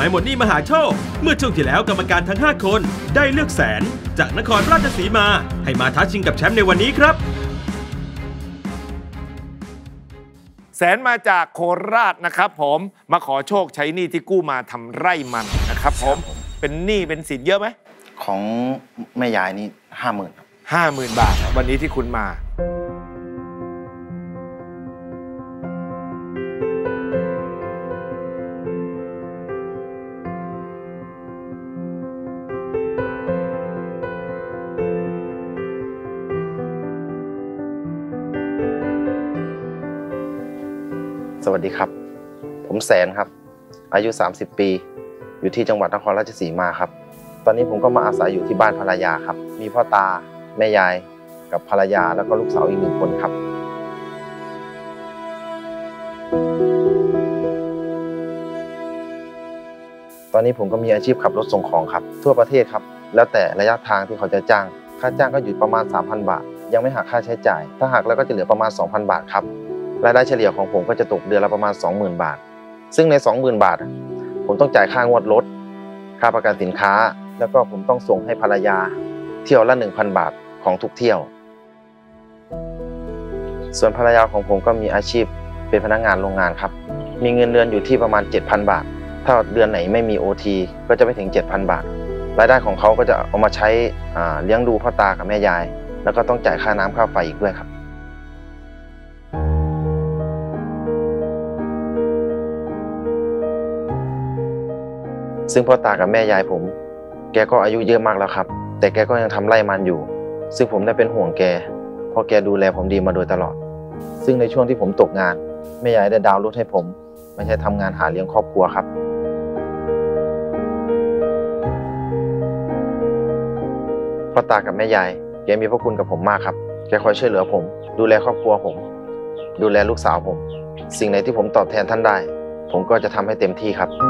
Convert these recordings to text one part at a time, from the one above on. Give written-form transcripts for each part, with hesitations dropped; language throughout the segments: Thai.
ายหมดหนี้มหาโชคเมื่อช่วงที่แล้วกรรมการทั้ง5คนได้เลือกแสนจากนครราชสีมาให้มาท้าชิงกับแชมป์ในวันนี้ครับแสนมาจากโคราชนะครับผมมาขอโชคใช้หนี้ที่กู้มาทำไร่มันนะครับผมเป็นหนี้เป็นสินเยอะไหมของแม่ยายนี่50,000 ครับ 50,000 บาทวันนี้ที่คุณมาสวัสดีครับผมแสนครับอายุ30 ปีอยู่ที่จังหวัดนครราชสีมาครับตอนนี้ผมก็มาอาศัยอยู่ที่บ้านภรรยาครับมีพ่อตาแม่ยายกับภรรยาแล้วก็ลูกสาวอีก1 คนครับตอนนี้ผมก็มีอาชีพขับรถส่งของครับทั่วประเทศครับแล้วแต่ระยะทางที่เขาจะจ้างค่าจ้างก็อยู่ประมาณ 3,000 บาทยังไม่หักค่าใช้จ่ายถ้าหักแล้วก็จะเหลือประมาณ 2,000 บาทครับรายได้เฉลี่ยของผมก็จะตกเดือนละประมาณ 20,000 บาทซึ่งใน 20,000 บาทผมต้องจ่ายค่างวดรถค่าประกันสินค้าแล้วก็ผมต้องส่งให้ภรรยาเที่ยวละ 1,000 บาทของทุกเที่ยวส่วนภรรยาของผมก็มีอาชีพเป็นพนักงานโรงงานครับมีเงินเดือนอยู่ที่ประมาณ 7,000 บาทถ้าเดือนไหนไม่มี OT ก็จะไม่ถึง 7,000 บาทรายได้ของเขาก็จะเอามาใช้เลี้ยงดูพ่อตากับแม่ยายแล้วก็ต้องจ่ายค่าน้ำค่าไฟอีกด้วยครับซึ่งพ่อตากับแม่ยายผมแกก็อายุเยอะมากแล้วครับแต่แกก็ยังทำไร่มันอยู่ซึ่งผมได้เป็นห่วงแกเพราะแกดูแลผมดีมาโดยตลอดซึ่งในช่วงที่ผมตกงานแม่ยายได้ดาวน์รถให้ผมไม่ใช่ทำงานหาเลี้ยงครอบครัวครับพ่อตากับแม่ยายแกมีพระคุณกับผมมากครับแกคอยช่วยเหลือผมดูแลครอบครัวผมดูแลลูกสาวผมสิ่งไหนที่ผมตอบแทนท่านได้ผมก็จะทำให้เต็มที่ครับ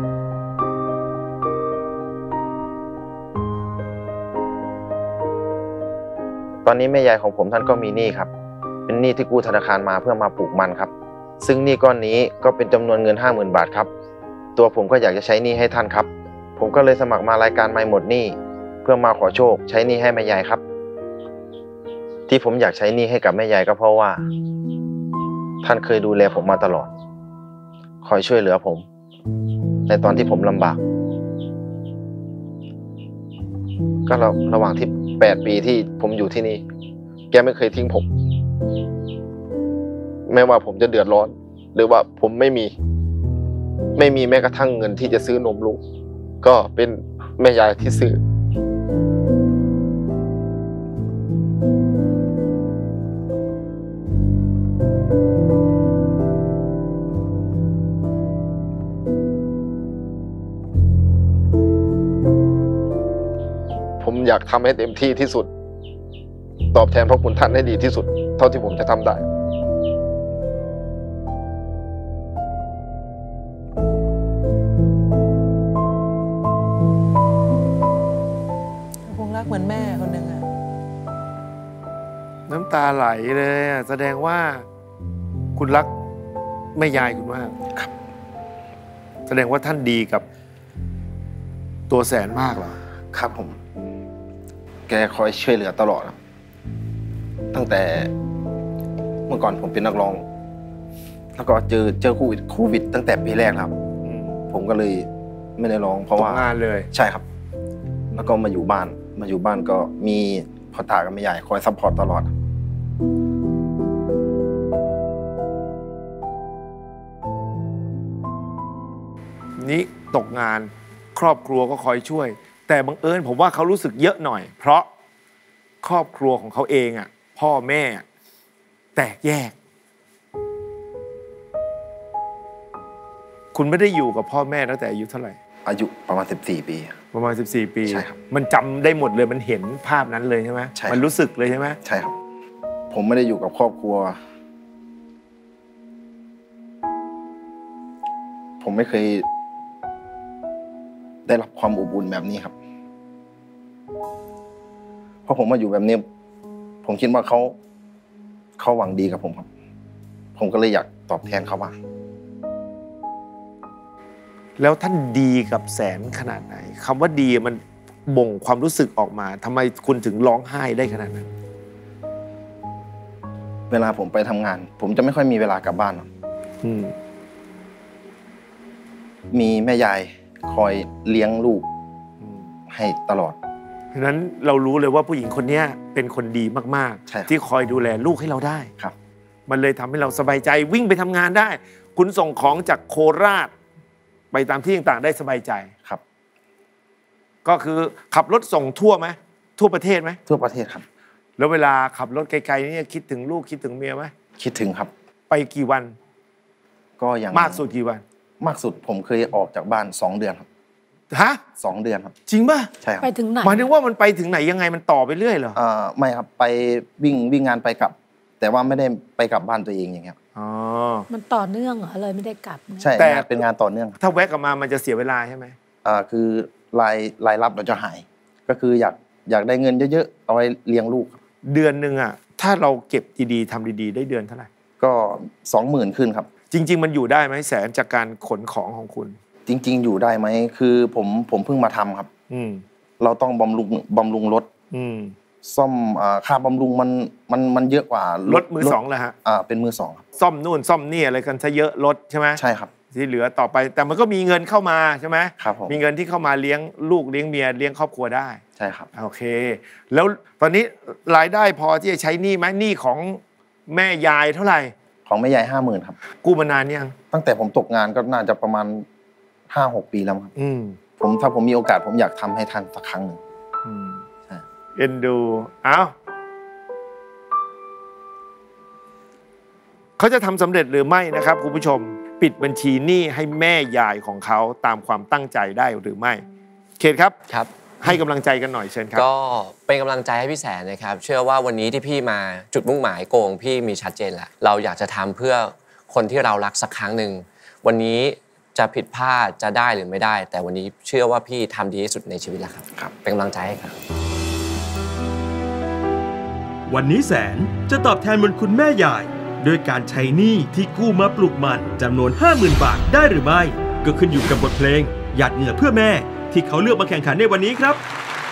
ตอนนี้แม่ยายของผมท่านก็มีหนี้ครับเป็นหนี้ที่กู้ธนาคารมาเพื่อมาปลูกมันครับซึ่งหนี้ก้อนนี้ก็เป็นจำนวนเงิน 50,000 บาทครับตัวผมก็อยากจะใช้หนี้ให้ท่านครับผมก็เลยสมัครมารายการไม่หมดหนี้เพื่อมาขอโชคใช้หนี้ให้แม่ยายครับที่ผมอยากใช้หนี้ให้กับแม่ยายก็เพราะว่าท่านเคยดูแลผมมาตลอดคอยช่วยเหลือผมในตอนที่ผมลำบากก็ระหว่างที่8 ปีที่ผมอยู่ที่นี่แกไม่เคยทิ้งผมแม้ว่าผมจะเดือดร้อนหรือว่าผมไม่มีแม้กระทั่งเงินที่จะซื้อนมลูกก็เป็นแม่ยายที่ซื้อผมอยากทำให้เต็มที่ที่สุดตอบแทนพระคุณท่านให้ดีที่สุดเท่าที่ผมจะทำได้คงรักเหมือนแม่คนหนึ่งอะน้ำตาไหลเลยแสดงว่าคุณรักแม่ยายคุณมากครับแสดงว่าท่านดีกับตัวแสนมากเหรอครับผมแกคอยช่วยเหลือตลอดตั้งแต่เมื่อก่อนผมเป็นนักร้องแล้วก็เจอโควิดตั้งแต่ปีแรกครับผมก็เลยไม่ได้ร้องเพราะว่างานเลยใช่ครับแล้วก็มาอยู่บ้านก็มีพ่อตากับแม่ยายคอยซัพพอร์ตตลอดนี่ตกงานครอบครัวก็คอยช่วยแต่บังเอิญผมว่าเขารู้สึกเยอะหน่อยเพราะครอบครัวของเขาเองอ่ะพ่อแม่แตกแยกคุณไม่ได้อยู่กับพ่อแม่ตั้งแต่อายุเท่าไหร่อายุประมาณ14 ปีประมาณ14 ปีใช่ครับมันจำได้หมดเลยมันเห็นภาพนั้นเลยใช่ไหมมันรู้สึกเลยใช่ไหมใช่ครับผมไม่ได้อยู่กับครอบครัวผมไม่เคยได้รับความอบอุ่นแบบนี้ครับเพราะผมมาอยู่แบบนี้ผมคิดว่าเขาหวังดีกับผมครับผมก็เลยอยากตอบแทนเขาบ้างแล้วท่านดีกับแสนขนาดไหนคำว่าดีมันบ่งความรู้สึกออกมาทำไมคุณถึงร้องไห้ได้ขนาดนั้นเวลาผมไปทำงาน ผมจะไม่ค่อยมีเวลากลับบ้านหรอกมีแม่ยายคอยเลี้ยงลูกให้ตลอดเพราะนั้นเรารู้เลยว่าผู้หญิงคนนี้เป็นคนดีมากๆที่คอยดูแลลูกให้เราได้ครับมันเลยทำให้เราสบายใจวิ่งไปทำงานได้คุณส่งของจากโคราชไปตามที่ต่างๆได้สบายใจครับก็คือขับรถส่งทั่วไหมทั่วประเทศไหมทั่วประเทศครับแล้วเวลาขับรถไกลๆนี่คิดถึงลูกคิดถึงเมียไหมคิดถึงครับไปกี่วันก็อย่างมากสุดกี่วันมากสุดผมเคยออกจากบ้าน2 เดือนครับฮะ 2 เดือนครับจริงป่ะใช่ครับไปถึงไหนหมายถึงว่ามันไปถึงไหนยังไงมันต่อไปเรื่อยเหรอไม่ครับไปวิ่งงานไปกลับแต่ว่าไม่ได้ไปกลับบ้านตัวเองอย่างเงี้ยอ๋อมันต่อเนื่องเหรอเลยไม่ได้กลับใช่แต่เป็นงานต่อเนื่องถ้าแวะกลับมามันจะเสียเวลาใช่ไหมคือรายรับเราจะหายก็คืออยากได้เงินเยอะๆเอาไว้เลี้ยงลูกเดือนนึงอ่ะถ้าเราเก็บดีๆทำดีๆได้เดือนเท่าไหร่ก็ 20,000 ขึ้นครับจริงๆมันอยู่ได้ไหมแสนจากการขนของของคุณจริงๆอยู่ได้ไหมคือผมเพิ่งมาทำครับเราต้องบำรุงรถซ่อมค่าบำรุงมันเยอะกว่ารถมือสองเลยฮะเป็นมือสองครับซ่อมนู่นซ่อมนี่อะไรกันซะเยอะรถใช่ไหมใช่ครับที่เหลือต่อไปแต่มันก็มีเงินเข้ามาใช่ไหมครับผมมีเงินที่เข้ามาเลี้ยงลูกเลี้ยงเมียเลี้ยงครอบครัวได้ใช่ครับโอเคแล้วตอนนี้รายได้พอที่จะใช้หนี้ไหมหนี้ของแม่ยายเท่าไหร่ของแม่ยาย50,000ครับกู้มานานยังตั้งแต่ผมตกงานก็น่าจะประมาณ 5-6 ปีแล้วครับถ้าผมมีโอกาสผมอยากทำให้ท่านสักครั้งหนึ่งเอ็นดูเอ้าเขาจะทำสำเร็จหรือไม่นะครับคุณผู้ชมปิดบัญชีหนี้ให้แม่ยายของเขาตามความตั้งใจได้หรือไม่เขตครับครับให้กำลังใจกันหน่อยเชิญครับก็เป็นกำลังใจให้พี่แสนนะครับเชื่อว่าวันนี้ที่พี่มาจุดมุ่งหมายโกงพี่มีชัดเจนแหละเราอยากจะทำเพื่อคนที่เรารักสักครั้งหนึ่งวันนี้จะผิดพลาดจะได้หรือไม่ได้แต่วันนี้เชื่อว่าพี่ทำดีที่สุดในชีวิตแล้วครับเป็นกำลังใจให้ครับวันนี้แสนจะตอบแทนบุญคุณแม่ยายโดยการใช้หนี้ที่กู้มาปลูกมันจำนวน 50,000 บาทได้หรือไม่ก็ขึ้นอยู่กับบทเพลงหยาดเหงื่อเพื่อแม่ที่เขาเลือกมาแข่งขันในวันนี้ครับ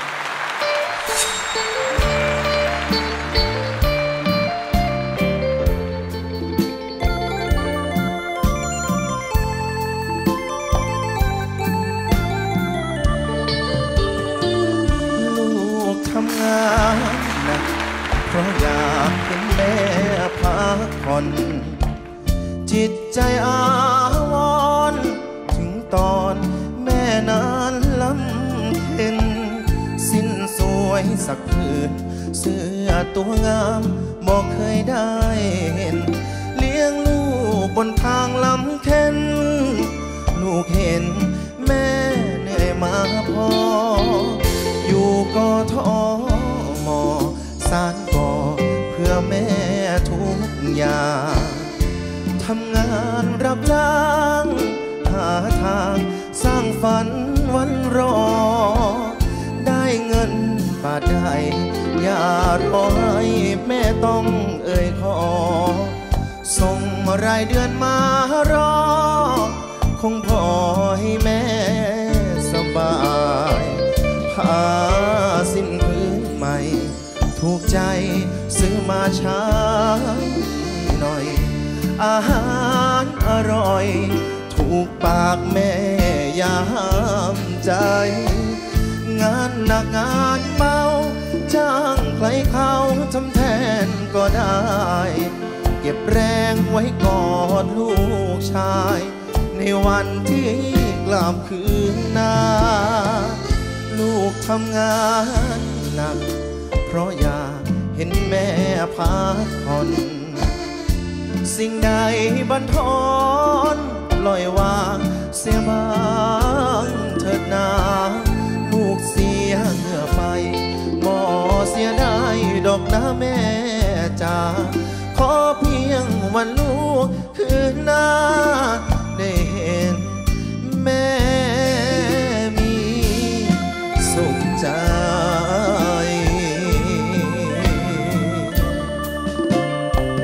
ลูกทำงานหนักเพราะอยากเห็นแม่พักผ่อนจิตใจอาวรณ์ถึงตอนแม่นานลำเพ็ญสิ้นสวยสักผืนเสื้อตัวงามบอกเคยได้เห็นเลี้ยงลูกบนทางลำเค็ญลูกเห็นแม่เหนื่อยมาพออยู่กทม.สานก่อเพื่อแม่ทุกอย่างทำงานรับจ้างหาทางสร้างฝันวันรอได้เงินบาทใดอย่ารอให้แม่ต้องเอ่ยขอส่งรายเดือนมารอคงพอให้แม่สบายผ้าสิ้นพื้นใหม่ถูกใจซื้อมาใช้หน่อยอาหารอร่อยถูกปากแม่ยามใจงานหนักงานเมาจ้างใครเขาทำแทนก็ได้เก็บแรงไว้กอดลูกชายในวันที่กลับคืนนาลูกทำงานหนักเพราะอยากเห็นแม่พักผ่อนสิ่งใดบั่นทอนปล่อยวางเสียบ้างเถิดนาลูกเสียเหงื่อไปบ่เสียได้ดอกนะแม่จ๋าขอเพียงวันลูกคืนหน้าได้เห็นแม่มีสุขใจ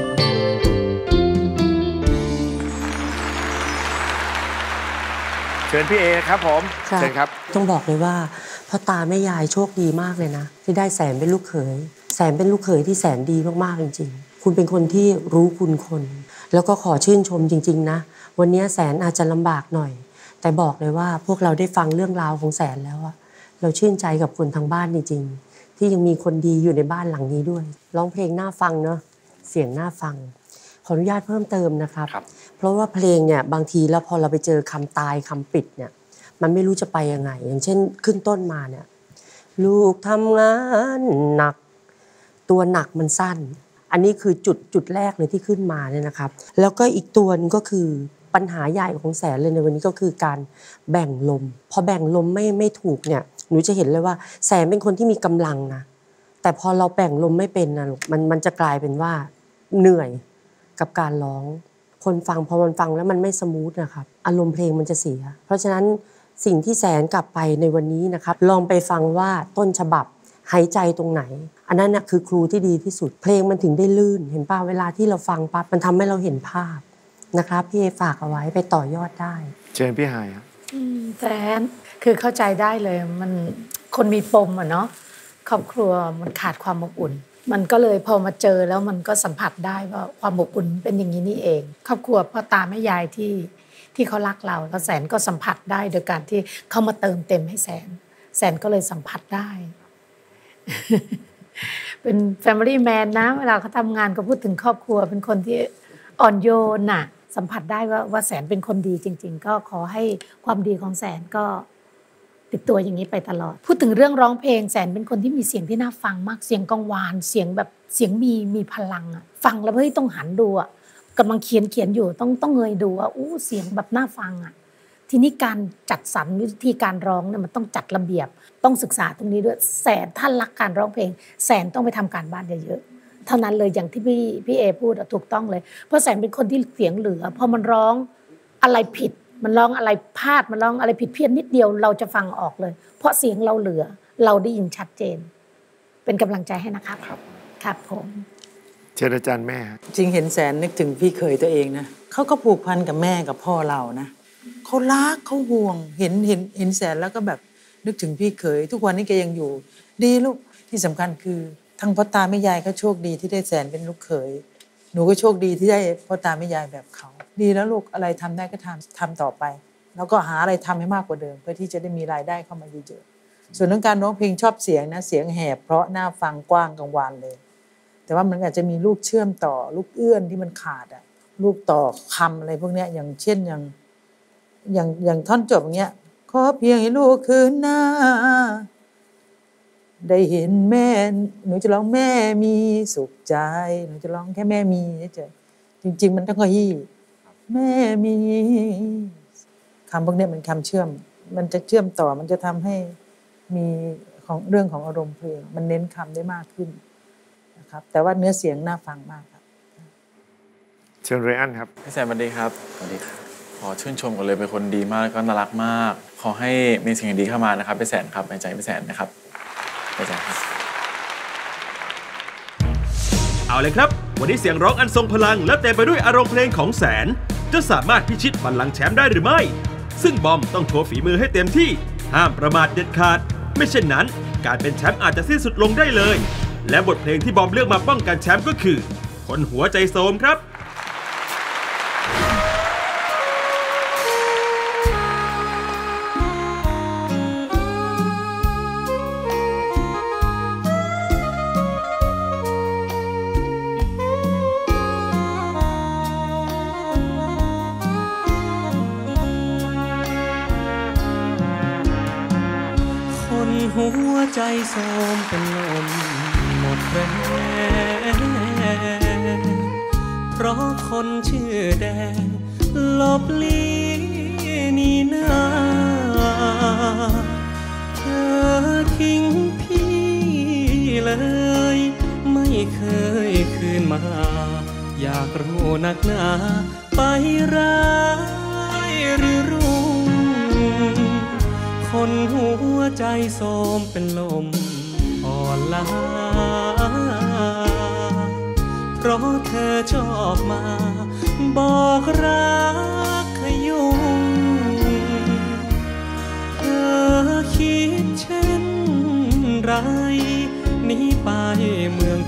เชิญพี่เอครับผมเชิญครับต้องบอกเลยว่าพ่อตาแม่ยายโชคดีมากเลยนะที่ได้แสนเป็นลูกเขยแสนเป็นลูกเขยที่แสนดีมากๆจริงๆคุณเป็นคนที่รู้คุณคนแล้วก็ขอชื่นชมจริงๆนะวันนี้แสนอาจจะลำบากหน่อยแต่บอกเลยว่าพวกเราได้ฟังเรื่องราวของแสนแล้วอะเราชื่นใจกับคนทางบ้านจริงๆที่ยังมีคนดีอยู่ในบ้านหลังนี้ด้วยร้องเพลงน่าฟังเนอะเสียงน่าฟังขออนุญาตเพิ่มเติมนะครับเพราะว่าเพลงเนี่ยบางทีแล้วพอเราไปเจอคำตายคำปิดเนี่ยมันไม่รู้จะไปยังไงอย่างเช่นขึ้นต้นมาเนี่ยลูกทำงานหนักตัวหนักมันสั้นอันนี้คือจุดแรกเลยที่ขึ้นมาเนี่ยนะครับแล้วก็อีกตัวนึงก็คือปัญหาใหญ่ของแสนเลยในวันนี้ก็คือการแบ่งลมพอแบ่งลมไม่ถูกเนี่ยหนูจะเห็นเลยว่าแสนเป็นคนที่มีกำลังนะแต่พอเราแบ่งลมไม่เป็นนะลูกมันจะกลายเป็นว่าเหนื่อยกับการร้องคนฟังพอมันฟังแล้วมันไม่สมูทนะครับอารมณ์เพลงมันจะเสียเพราะฉะนั้นสิ่งที่แสนกลับไปในวันนี้นะครับลองไปฟังว่าต้นฉบับหายใจตรงไหนอันนั้นน่ะคือครูที่ดีที่สุดเพลงมันถึงได้ลื่นเห็นป่ะเวลาที่เราฟังปั๊บมันทำให้เราเห็นภาพนะครับพี่เอฝากเอาไว้ไปต่อยอดได้เชิญพี่หายครับแสนคือเข้าใจได้เลยมันคนมีปมอะเนาะครอบครัวมันขาดความอบอุ่นมันก็เลยพอมาเจอแล้วมันก็สัมผัสได้ว่าความอบอุ่นเป็นอย่างนี้นี่เองครอบครัวพ่อตาแม่ยายที่เขารักเราแล้วแสนก็สัมผัสได้โดยการที่เขามาเติมเต็มให้แสนก็เลยสัมผัสได้ เป็น Family Man นะเวลาเขาทำงานก็พูดถึงครอบครัวเป็นคนที่อ่อนโยนน่ะสัมผัสได้ว่าแสนเป็นคนดีจริงๆก็ขอให้ความดีของแสนก็ติดตัวอย่างนี้ไปตลอดพูดถึงเรื่องร้องเพลงแสนเป็นคนที่มีเสียงที่น่าฟังมากเสียงกังวานเสียงแบบเสียงมีพลังอะฟังแล้วเฮ้ยต้องหันดูอะกำลังเขียนอยู่ต้องเงยดูอะอู้เสียงแบบน่าฟังอะทีนี้การจัดสรรวิธีการร้องเนี่ยมันต้องจัดระเบียบต้องศึกษาตรงนี้ด้วยแสนท่านรักการร้องเพลงแสนต้องไปทำการบ้านเยอะๆเท่านั้นเลยอย่างที่พี่เอพูดถูกต้องเลยเพราะแสนเป็นคนที่เสียงเหลือพอมันร้องอะไรผิดมันร้องอะไรพลาดมันร้องอะไรผิดเพี้ยนนิดเดียวเราจะฟังออกเลยเพราะเสียงเราเหลือเราได้ยินชัดเจนเป็นกำลังใจให้นะครับครับผมเชิญอาจารย์แม่จริงเห็นแสนนึกถึงพี่เคยตัวเองนะเขาก็ผูกพันกับแม่กับพ่อเรานะเขารักเขาห่วงเห็นแสนแล้วก็แบบนึกถึงพี่เคยทุกวันนี้แกยังอยู่ดีลูกที่สำคัญคือทั้งพ่อตาแม่ยายก็โชคดีที่ได้แสนเป็นลูกเขยหนูก็โชคดีที่ได้พ่อตาแม่ยายแบบเขาดีแล้วลูกอะไรทำได้ก็ทำต่อไปแล้วก็หาอะไรทำให้มากกว่าเดิมเพื่อที่จะได้มีรายได้เข้ามาเยอะๆส่วนเรื่องการร้องเพลงชอบเสียงนะเสียงแหบเพราะน่าฟังกว้างกังวานเลยแต่ว่ามันอาจจะมีลูกเชื่อมต่อลูกเอื้อนที่มันขาดอะลูกต่อคำอะไรพวกนี้อย่างเช่นอย่างท่อนจบอย่างเงี้ยขอเพียงให้ลูกคืนหน้าได้เห็นแม่หนูจะร้องแม่มีสุขใจหนูจะร้องแค่แม่มีเฉยจริงๆมันต้องขยี้แม่มีคำพวกนี้มันคำเชื่อมมันจะเชื่อมต่อมันจะทำให้มีของเรื่องของอารมณ์เพลงมันเน้นคำได้มากขึ้นนะครับแต่ว่าเนื้อเสียงน่าฟังมากครับเชิญเรอันครับพี่แซมสวัสดีครับสวัสดีครับขอชื่นชมกันเลยเป็นคนดีมากแล้วก็น่ารักมากขอให้มีสิ่งดีเข้ามานะครับพี่แสนครับในใจพี่แสนนะครับพี่แสนครับเอาเลยครับวันนี้เสียงร้องอันทรงพลังและเต็มไปด้วยอารมณ์เพลงของแสนจะสามารถพิชิตบัลลังก์แชมป์ได้หรือไม่ซึ่งบอมต้องโชว์ฝีมือให้เต็มที่ห้ามประมาทเด็ดขาดไม่เช่นนั้นการเป็นแชมป์อาจจะสิ้นสุดลงได้เลยและบทเพลงที่บอมเลือกมาป้องกันแชมป์ก็คือคนหัวใจโทรมครับหัวใจโทรมเป็นลมหมดแรงเพราะคนชื่อแดงลบลี้นี่นาเธอทิ้งพี่เลยไม่เคยคืนมาอยากรู้นักหนาไปร้ายหรือรุ่งคนหัวใจโทรมเป็นลมอ่อนล้าเพราะเธอชอบมาบอกรักขยุ่ง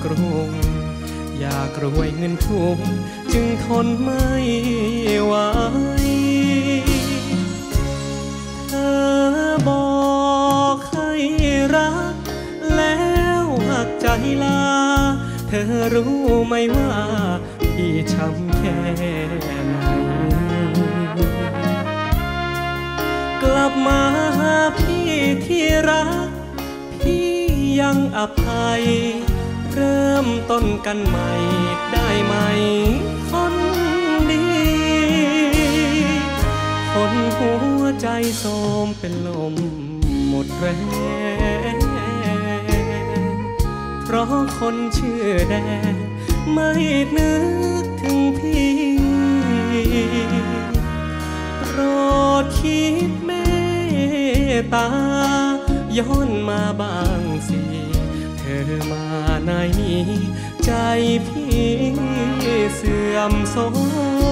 รุงอยากรวยเงินทุ่มจึงทนไม่ไหวเธอบอกให้รักแล้วหักใจลาเธอรู้ไหมว่าพี่ช้ำแค่ไหนกลับมาหาพี่ที่รักพี่ยังอภัยเริ่มต้นกันใหม่ได้ไหมคนดีคนหัวใจโทรมเป็นลมหมดแรงเพราะคนชื่อแดงไม่นึกถึงพี่โปรดคิดเมตตาย้อนมาบ้างสิเธอมาในใจพี่เสื่อมโทรม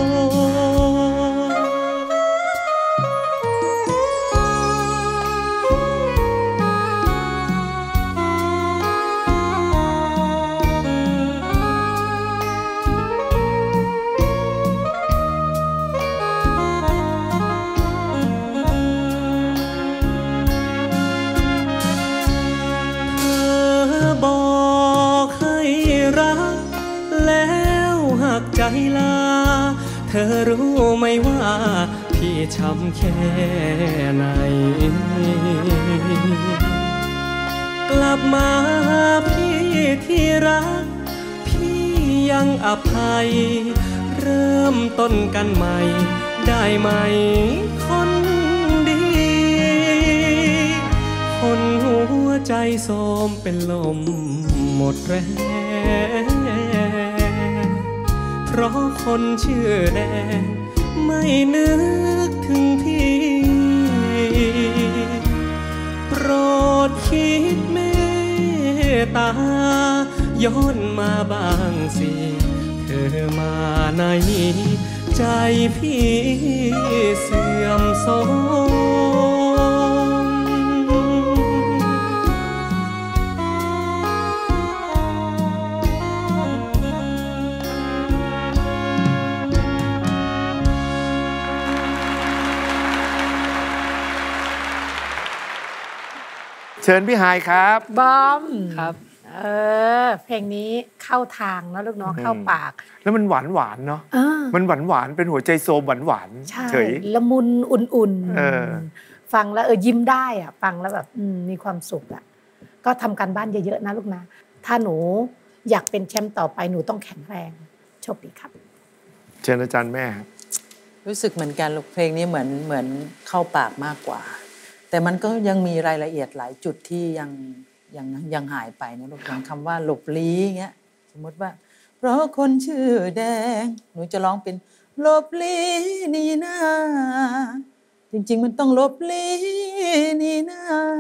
ใจลาเธอรู้ไหมว่าพี่ช้ำแค่ไหนกลับมาพี่ที่รักพี่ยังอภัยเริ่มต้นกันใหม่ได้ไหมคนดีคนหัวใจโทรมเป็นลมหมดแรงเพราะคนชื่อแดงไม่นึกถึงพี่โปรดคิดเมตตาย้อนมาบ้างสิเธอมาในใจพี่เสื่อมโทรมเชิญพี่ฮายครับบอมครับเพลงนี้เข้าทางนะลูกน้องเข้าปากแล้วมันหวานหวานเนาะมันหวานหวานเป็นหัวใจโซมหวานหวานเฉยละมุนอุ่นๆฟังแล้วยิ้มได้อ่ะฟังแล้วแบบมีความสุขอ่ะก็ทำการบ้านเยอะๆนะลูกนะถ้าหนูอยากเป็นแชมป์ต่อไปหนูต้องแข็งแรงโชคดีครับเชิญอาจารย์แม่รู้สึกเหมือนกันลูกเพลงนี้เหมือนเข้าปากมากกว่าแต่มันก็ยังมีรายละเอียดหลายจุดที่ยังหายไปนะลูกอย่างคำว่าหลบลี้เงี้ยสมมติว่าเพราะคนชื่อแดงหนูจะร้องเป็นหลบลี้นี่นาจริงๆมันต้องหลบลี้นี่นา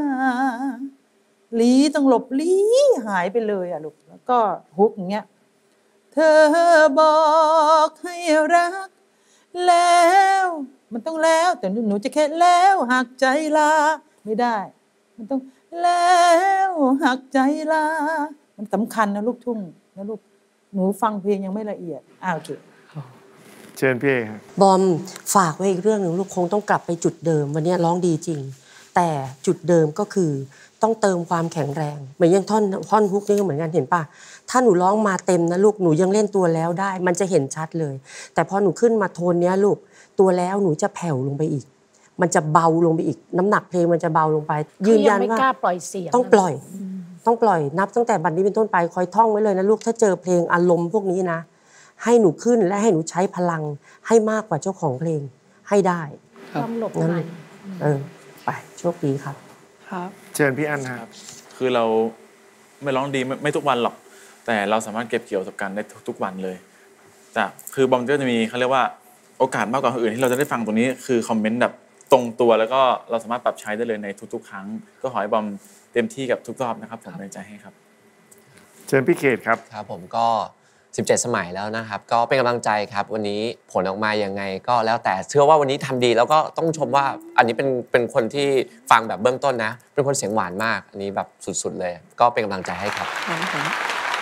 ลี้ต้องหลบลี้หายไปเลยอ่ะลูกแล้วก็ฮุกอย่างเงี้ยเธอบอกให้รักแล้วมันต้องแล้วแต่หนูจะแค่แล้วหักใจลาไม่ได้มันต้องแล้วหักใจลามันสำคัญนะลูกทุ่งนะลูกหนูฟังเพลงยังไม่ละเอียดโอเคเชิญพี่ครับบอมฝากไว้อีกเรื่องหนึ่งลูกคงต้องกลับไปจุดเดิมวันนี้ร้องดีจริงแต่จุดเดิมก็คือต้องเติมความแข็งแรงเหมือนอย่างท่อนฮุกนี่ก็เหมือนกันเห็นป่ะถ้าหนูร้องมาเต็มนะลูกหนูยังเล่นตัวแล้วได้มันจะเห็นชัดเลยแต่พอหนูขึ้นมาโทนเนี้ยลูกตัวแล้วหนูจะแผ่วลงไปอีกมันจะเบาลงไปอีกน้ำหนักเพลงมันจะเบาลงไปยืนยันว่าไม่กล้าปล่อยเสียงต้องปล่อยนับตั้งแต่บัดนี้เป็นต้นไปคอยท่องไว้เลยนะลูกถ้าเจอเพลงอารมณ์พวกนี้นะให้หนูขึ้นและให้หนูใช้พลังให้มากกว่าเจ้าของเพลงให้ได้ต้องหลบหน่อยไปโชคดีครับครับเชิญพี่อันครับคือเราไม่ร้องดีไม่ทุกวันหรอกแต่เราสามารถเก็บเกี่ยวประสบการณ์ได้ทุกวันเลยแต่คือบอมก็จะมีเขาเรียกว่าโอกาสมากกว่าคนอื่นที่เราจะได้ฟังตรงนี้คือคอมเมนต์แบบตรงตัวแล้วก็เราสามารถปรับใช้ได้เลยในทุกๆครั้งก็ขอให้บอมเต็มที่กับทุกรอบนะครับผมเป็นใจให้ครับเชิญพี่เขตครับครับผมก็17 สมัยแล้วนะครับก็เป็นกำลังใจครับวันนี้ผลออกมายังไงก็แล้วแต่เชื่อว่าวันนี้ทำดีแล้วก็ต้องชมว่าอันนี้เป็นคนที่ฟังแบบเบื้องต้นนะเป็นคนเสียงหวานมากอันนี้แบบสุดๆเลยก็เป็นกำลังใจให้ครับ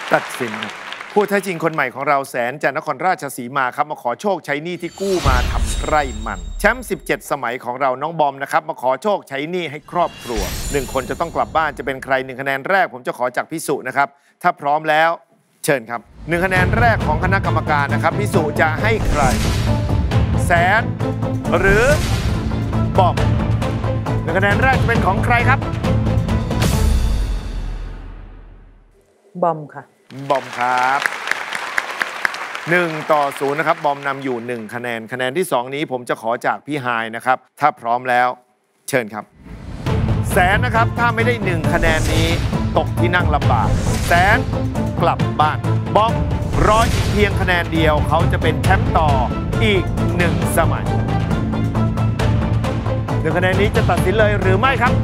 ตัดสินผู้แท้จริงคนใหม่ของเราแสนจากนครราชสีมาครับมาขอโชคใช้หนี้ที่กู้มาทำไร่มันแชมป์17 สมัยของเราน้องบอมนะครับมาขอโชคใช้หนี้ให้ครอบครัว1 คนจะต้องกลับบ้านจะเป็นใคร1 คะแนนแรกผมจะขอจากพี่สุนะครับถ้าพร้อมแล้วเชิญครับ1 คะแนนแรกของคณะกรรมการนะครับพี่สุจะให้ใครแสนหรือบอม1 คะแนนแรกจะเป็นของใครครับบอมค่ะบอมครับ1-0นะครับบอมนำอยู่1 คะแนนคะแนนที่2นี้ผมจะขอจากพี่ฮายนะครับถ้าพร้อมแล้วเชิญครับแสนนะครับถ้าไม่ได้1 คะแนนนี้ตกที่นั่งลำบากแสนกลับบ้านบอมรออีกเพียงคะแนนเดียวเขาจะเป็นแชมป์ต่ออีก1 สมัย1 คะแนนนี้จะตัดสินเลยหรือไม่ครับ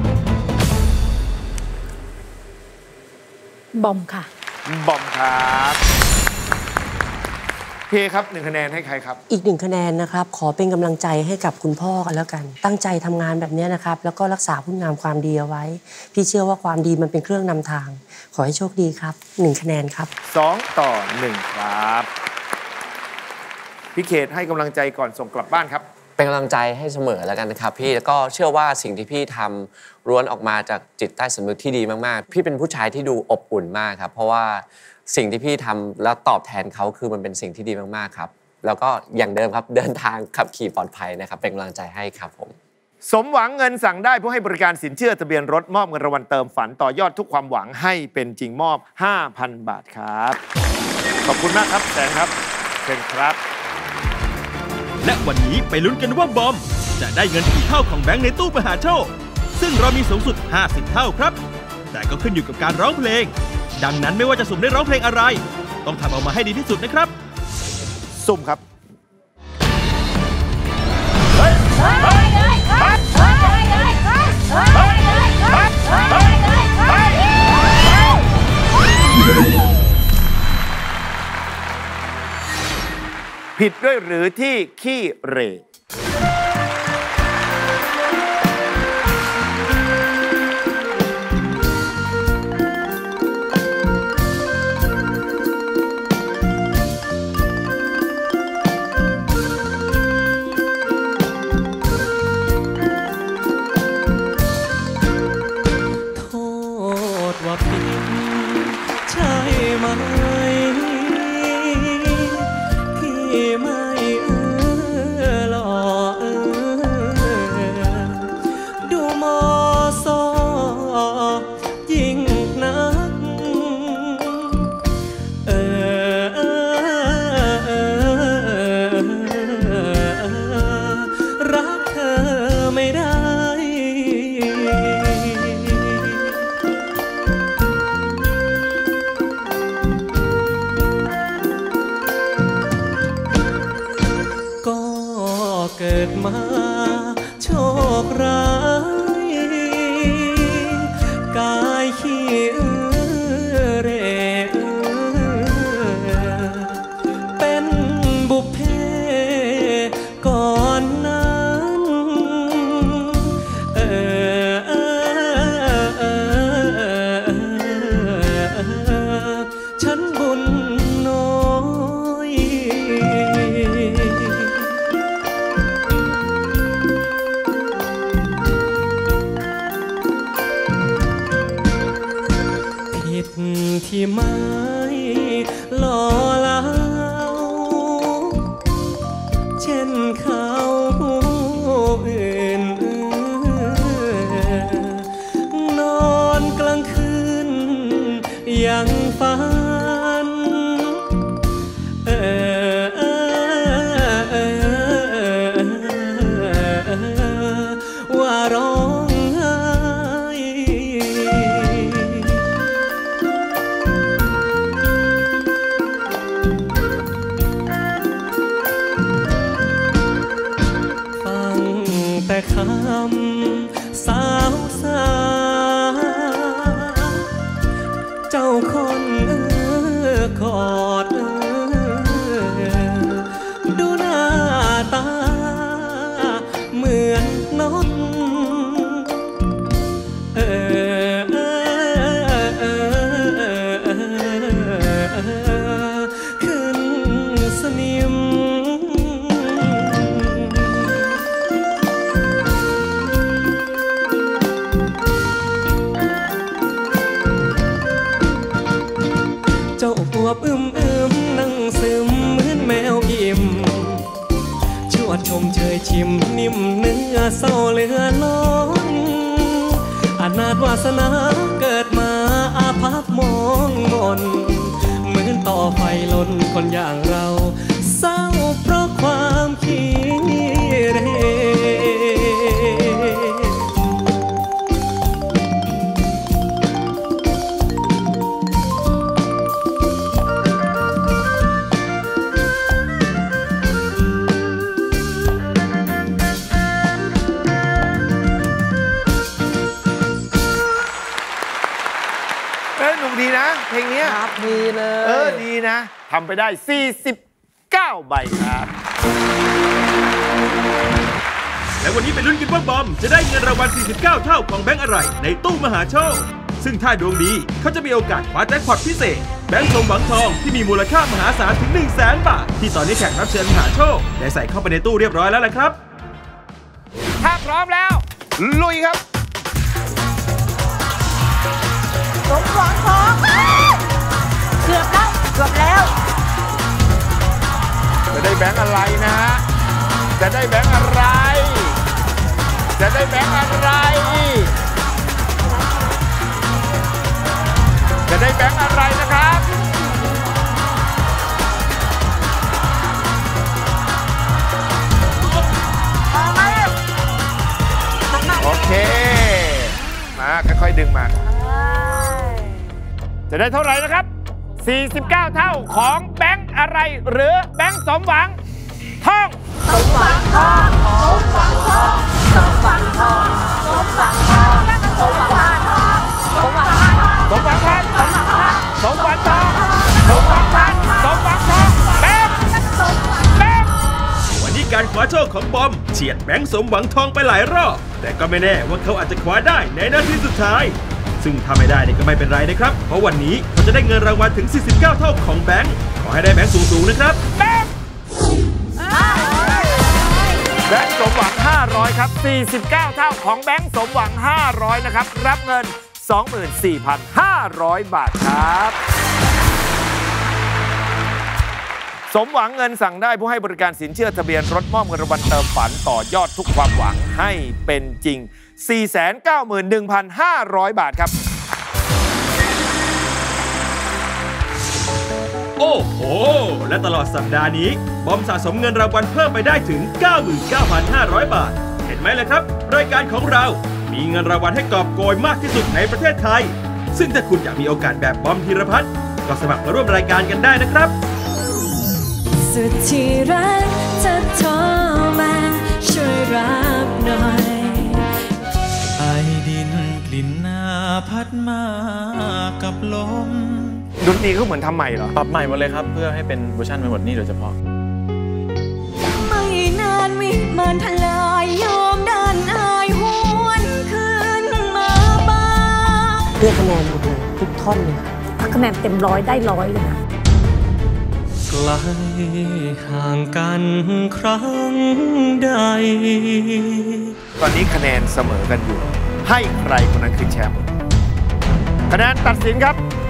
บอมค่ะบอมครับเพครับ1 คะแนนให้ใครครับอีก1 คะแนนนะครับขอเป็นกำลังใจให้กับคุณพ่อกันแล้วกันตั้งใจทำงานแบบนี้นะครับแล้วก็รักษาคุณงามความดีเอาไว้พี่เชื่อว่าความดีมันเป็นเครื่องนำทางขอให้โชคดีครับ1 คะแนนครับ 2-1ครับพี่เขตให้กำลังใจก่อนส่งกลับบ้านครับเป็นกำลังใจให้เสมอแล้วกันนะครับพี่แล้วก็เชื่อว่าสิ่งที่พี่ทำล้วนออกมาจากจิตใต้สำนึกที่ดีมากๆพี่เป็นผู้ชายที่ดูอบอุ่นมากครับเพราะว่าสิ่งที่พี่ทำแล้วตอบแทนเขาคือมันเป็นสิ่งที่ดีมากๆครับแล้วก็อย่างเดิมครับเดินทางขับขี่ปลอดภัยนะครับเป็นกำลังใจให้ครับผมสมหวังเงินสั่งได้ผู้ให้บริการสินเชื่อทะเบียนรถมอบเงินรางวัลเติมฝันต่อยอดทุกความหวังให้เป็นจริงมอบ 5,000 บาทครับขอบคุณมากครับแสนครับเชิญครับและวันนี้ไปลุ้นกันว่าบอมจะได้เงินกี่เท่าของแบงค์ในตู้มหาโชคซึ่งเรามีสูงสุด50 เท่าครับแต่ก็ขึ้นอยู่กับการร้องเพลงดังนั้นไม่ว่าจะสุ่มได้ร้องเพลงอะไรต้องทำออกมาให้ดีที่สุดนะครับสุ่มครับผิดด้วยหรือที่ขี้เหร่ที่ไม่หล่อเหลาเช่นเขาอื่นนอนกลางคืนยังฝันว่าร้องไห้แต่คำสาวสาเจ้าคนกอดดูหน้าตาเหมือนนกว่าร้องไห้ชิมนิ่มเนื้อเศร้าเหลือล้นอนาถวาสนาเกิดมาอาภัพมองมนเหมือนต่อไฟล้นคนอย่างเราเศร้าเพราะความขี้เหร่หนุ่มดีนะเพลงนี้ครับดีเลยดีนะทำไปได้49 ใบครับและวันนี้ไปลุ้นกันว่าบอมจะได้เงินรางวัล49 เท่าของแบงก์อะไรในตู้มหาโชคซึ่งถ้าดวงดีเขาจะมีโอกาสคว้าแจ็คพอตพิเศษแบงก์สมหวังทองที่มีมูลค่ามหาศาลถึง 100,000 บาทที่ตอนนี้แขกรับเชิญมหาโชคได้ใส่เข้าไปในตู้เรียบร้อยแล้วล่ะครับถ้าพร้อมแล้วลุยครับสมหวังทองเกือบแล้วจะได้แบงค์อะไรนะฮะจะได้แบงค์อะไรจะได้แบงค์อะไรจะได้แบงค์อะไรนะครับโอเคมาค่อยๆดึงมาจะได้เท่าไหร่นะครับ49 เท่าของแบงค์อะไรหรือแบงค์สมหวังทองสมหวังทองสมหวังทองสมหวังทองสมหวังทองสมหวังทองสมหวังทองสมหวังทองสมหวังทองสมหวังทองสมหวังทองแบงค์วันนี้การคว้าโชคของบอมเฉียดแบงค์สมหวังทองไปหลายรอบแต่ก็ไม่แน่ว่าเขาอาจจะคว้าได้ในนาทีสุดท้ายซึ่งถ้าไม่ได้เนี่ยก็ไม่เป็นไรนะครับเพราะวันนี้เขาจะได้เงินรางวัลถึง49 เท่าของแบงค์ขอให้ได้แบงค์สูงๆนะครับแบงค์สมหวัง500ครับ49 เท่าของแบงค์สมหวัง500นะครับรับเงิน 24,500 บาทครับสมหวังเงินสั่งได้ผู้ให้บริการสินเชื่อทะเบียนรถมอบเงินรางวัลเติมฝันต่อยอดทุกความหวังให้เป็นจริง 491,500 บาทครับโอ้โหและตลอดสัปดาห์นี้บอมสะสมเงินรางวัลเพิ่มไปได้ถึง 99,500 บาทเห็นไหมล่ะครับรายการของเรามีเงินรางวัลให้กอบโกยมากที่สุดในประเทศไทยซึ่งถ้าคุณอยากมีโอกาสแบบบอมธีรพัฒน์ก็สมัครมาร่วมรายการกันได้นะครับสุดที่รักจะโทรมาช่วยรับหน่อยไอดินกลิ่นหน้าพัดมากับลมดนตรีเขาเหมือนทำใหม่เหรอปรับใหม่หมดเลยครับเพื่อให้เป็นเวอร์ชันใหม่หมดนี่โดยเฉพาะไม่นานวิมานทลายยอมดันอายหวนคืนมาบ้าเรียกคะแนนหมดเลยทุกท่อนเลยถ้าคะแนนเต็ม100ได้100เลยนะไกลห่างกันครั้งใดตอนนี้คะแนนเสมอกันอยู่ให้ใครคนนั้นคือแชมป์คะแนนตัดสินครับ